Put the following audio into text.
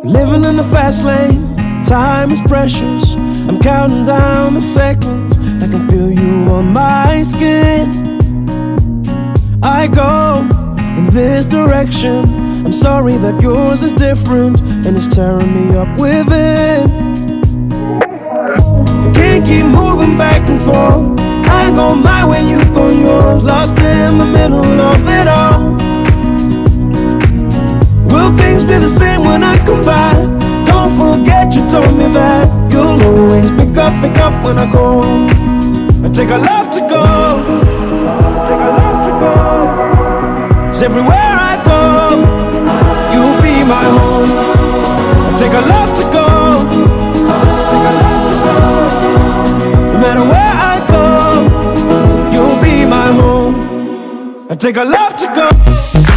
Living in the fast lane, time is precious. I'm counting down the seconds, I can feel you on my skin. I go in this direction, I'm sorry that yours is different, and it's tearing me up within. I can't keep moving back and forth, I go my way, you go yours, lost in the middle of it all. Will things be the same when I come back? Don't forget you told me that you'll always pick up when I go. I take a love to go, cause everywhere I go, you'll be my home. I take a love to go, no matter where I go, you'll be my home. I take a love to go.